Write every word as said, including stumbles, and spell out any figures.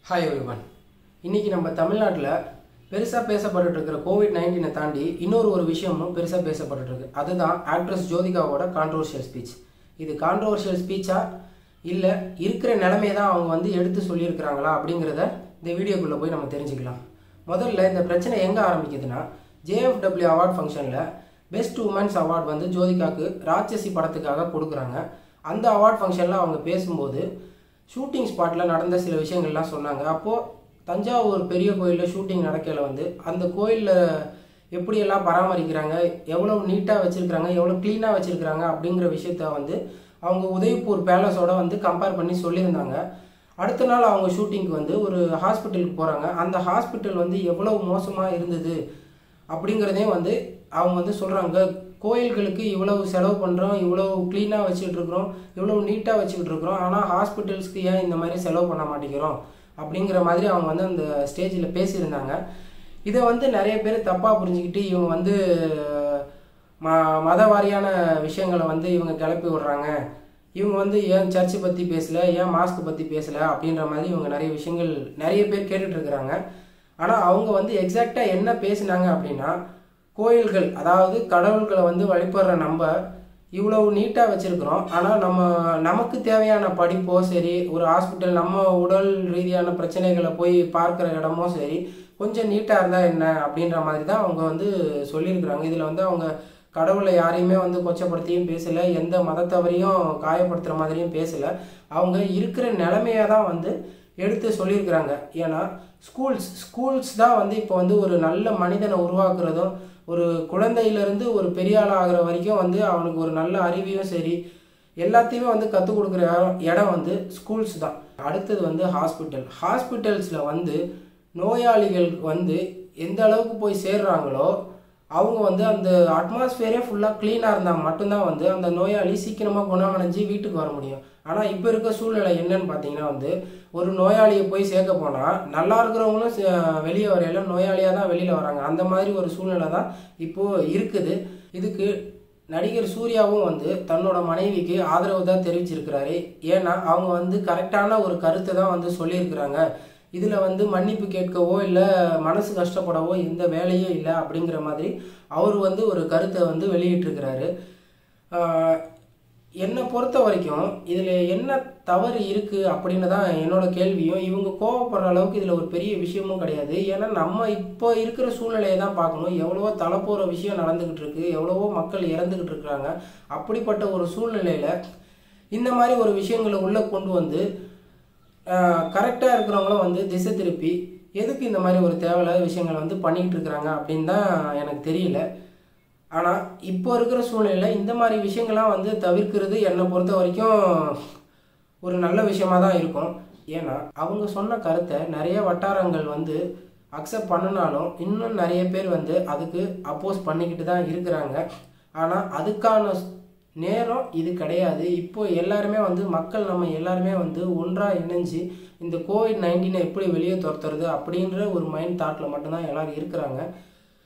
Hi everyone. இன்றைக்கி நம்ம தமிழ்நாட்டில் பெருசாக பேசப்பட்டு இருக்கிற கோவிட் நைன்டீனை தாண்டி இன்னொரு ஒரு விஷயமும் பெருசாக பேசப்பட்டுருக்கு. அதுதான் ஆக்ட்ரஸ் ஜோதிகாவோட கான்ட்ரோவர்ஷியல் ஸ்பீச். இது கான்ட்ரோவர்ஷியல் ஸ்பீச்சா இல்லை இருக்கிற நிலைமையை தான் அவங்க வந்து எடுத்து சொல்லியிருக்கிறாங்களா அப்படிங்கிறத இந்த வீடியோக்குள்ளே போய் நம்ம தெரிஞ்சுக்கலாம். முதல்ல இந்த பிரச்சனை எங்கே ஆரம்பிக்குதுன்னா, ஜேஎஃப்டபிள்யூ அவார்ட் ஃபங்க்ஷனில் பெஸ்ட் உமன்ஸ் அவார்ட் வந்து ஜோதிகாவுக்கு ராட்சசி படத்துக்காக கொடுக்குறாங்க. அந்த அவார்ட் ஃபங்க்ஷனில் அவங்க பேசும்போது ஷூட்டிங் ஸ்பாட்டில் நடந்த சில விஷயங்கள்லாம் சொன்னாங்க. அப்போது தஞ்சாவூர் பெரிய கோயிலில் ஷூட்டிங் நடக்கையில் வந்து அந்த கோயிலில் எப்படியெல்லாம் பராமரிக்கிறாங்க, எவ்வளோ நீட்டாக வச்சுருக்கிறாங்க, எவ்வளோ க்ளீனாக வச்சுருக்கிறாங்க அப்படிங்கிற விஷயத்த வந்து அவங்க உதய்பூர் பேலஸோட வந்து கம்பேர் பண்ணி சொல்லியிருந்தாங்க. அடுத்த நாள் அவங்க ஷூட்டிங்க்கு வந்து ஒரு ஹாஸ்பிட்டலுக்கு போகிறாங்க. அந்த ஹாஸ்பிட்டல் வந்து எவ்வளோ மோசமாக இருந்தது அப்படிங்கிறதையும் வந்து அவங்க வந்து சொல்கிறாங்க. கோயில்களுக்கு இவ்வளவு செலவு பண்ணுறோம், இவ்வளோ க்ளீனாக வச்சுக்கிட்டு இருக்கிறோம், இவ்வளோ நீட்டாக வச்சுக்கிட்டு இருக்கிறோம், ஆனால் ஹாஸ்பிட்டல்ஸ்க்கு ஏன் இந்த மாதிரி செலவு பண்ண மாட்டேங்கிறோம் அப்படிங்கிற மாதிரி அவங்க வந்து அந்த ஸ்டேஜில் பேசியிருந்தாங்க. இதை வந்து நிறைய பேர் தப்பாக புரிஞ்சுக்கிட்டு இவங்க வந்து ம மத வாரியான விஷயங்களை வந்து இவங்க கிளப்பி விடுறாங்க, இவங்க வந்து ஏன் சர்ச்சை பற்றி பேசலை, ஏன் மாஸ்க் பற்றி பேசலை அப்படின்ற மாதிரி இவங்க நிறைய விஷயங்கள் நிறைய பேர் கேட்டுட்ருக்குறாங்க. ஆனால் அவங்க வந்து எக்ஸாக்டாக என்ன பேசினாங்க அப்படின்னா, கோயில்கள் அதாவது கடவுள்களை வந்து வழிபடுற நம்ம இவ்வளவு நீட்டாக வச்சுருக்கிறோம், ஆனால் நம்ம நமக்கு தேவையான படிப்போ சரி, ஒரு ஹாஸ்பிட்டல் நம்ம உடல் ரீதியான பிரச்சனைகளை போய் பார்க்குற இடமோ சரி, கொஞ்சம் நீட்டாக இருந்தால் என்ன அப்படின்ற மாதிரி தான் அவங்க வந்து சொல்லியிருக்கிறாங்க. இதில் வந்து அவங்க கடவுளை யாரையுமே வந்து கொச்சப்படுத்தியும் பேசலை, எந்த மதத்தவரையும் காயப்படுத்துகிற மாதிரியும் பேசலை. அவங்க இருக்கிற நிலைமையாக தான் வந்து எடுத்து சொல்லியிருக்கிறாங்க. ஏன்னா ஸ்கூல்ஸ் ஸ்கூல்ஸ் தான் வந்து இப்போ வந்து ஒரு நல்ல மனிதனை உருவாக்குறதும், ஒரு குழந்தையிலேருந்து ஒரு பெரிய ஆள் ஆகிற வரைக்கும் வந்து அவனுக்கு ஒரு நல்ல அறிவையும் சரி எல்லாத்தையுமே வந்து கற்றுக் கொடுக்குற இடம் வந்து ஸ்கூல்ஸ் தான். அடுத்தது வந்து ஹாஸ்பிட்டல். ஹாஸ்பிட்டல்ஸில் வந்து நோயாளிகள் வந்து எந்த அளவுக்கு போய் சேர்றாங்களோ அவங்க வந்து அந்த அட்மாஸ்பியரே ஃபுல்லாக க்ளீனாக இருந்தால் மட்டும்தான் வந்து அந்த நோயாளி சீக்கிரமாக குணமடைஞ்சு வீட்டுக்கு வர முடியும். ஆனால் இப்போ இருக்க சூழ்நிலை என்னன்னு பார்த்தீங்கன்னா வந்து, ஒரு நோயாளியை போய் சேர்க்க போனால் நல்லா இருக்கிறவங்களும் வெளியே வரையில நோயாளியாக தான் வெளியில் வராங்க. அந்த மாதிரி ஒரு சூழ்நிலை தான் இப்போது இருக்குது. இதுக்கு நடிகர் சூர்யாவும் வந்து தன்னோட மனைவிக்கு ஆதரவு தான் தெரிவிச்சிருக்கிறாரு. ஏன்னா அவங்க வந்து கரெக்டான ஒரு கருத்தை தான் வந்து சொல்லியிருக்கிறாங்க. இதில் வந்து மன்னிப்பு கேட்கவோ இல்லை மனசு கஷ்டப்படவோ எந்த வேலையே இல்லை அப்படிங்கிற மாதிரி அவர் வந்து ஒரு கருத்தை வந்து வெளியிட்டிருக்கிறாரு. என்னை பொறுத்த வரைக்கும் இதில் என்ன தவறு இருக்குது அப்படின்னு தான் என்னோட கேள்வியும். இவங்க கோவப்படுற அளவுக்கு இதில் ஒரு பெரிய விஷயமும் கிடையாது. ஏன்னா நம்ம இப்போ இருக்கிற சூழ்நிலையை தான் பார்க்கணும். எவ்வளவோ தலைப்போகிற விஷயம் நடந்துக்கிட்டு இருக்கு, எவ்வளவோ மக்கள் இறந்துக்கிட்டு இருக்கிறாங்க. அப்படிப்பட்ட ஒரு சூழ்நிலையில் இந்த மாதிரி ஒரு விஷயங்களை உள்ளே கொண்டு வந்து கரெக்டாக இருக்கிறவங்களும் வந்து திசை திருப்பி எதுக்கு இந்த மாதிரி ஒரு தேவையில்லாத விஷயங்களை வந்து பண்ணிக்கிட்டு இருக்கிறாங்க அப்படின்னு தான் எனக்கு தெரியல. ஆனால் இப்போ இருக்கிற சூழ்நிலையில் இந்த மாதிரி விஷயங்கள்லாம் வந்து தவிர்க்கிறது என்னை பொறுத்த வரைக்கும் ஒரு நல்ல விஷயமாக தான் இருக்கும். ஏன்னா அவங்க சொன்ன கருத்தை நிறைய வட்டாரங்கள் வந்து அக்செப்ட் பண்ணினாலும் இன்னும் நிறைய பேர் வந்து அதுக்கு அப்போஸ் பண்ணிக்கிட்டு தான் இருக்கிறாங்க. ஆனால் அதுக்கான நேரம் இது கிடையாது. இப்போ எல்லாருமே வந்து மக்கள் நம்ம எல்லாருமே வந்து ஒன்றாக இணைஞ்சு இந்த கோவிட் நைன்டீனை எப்படி வெளியே துரத்துறது அப்படின்ற ஒரு மைண்ட் தாட்டில் மட்டும்தான் எல்லோரும் இருக்கிறாங்க.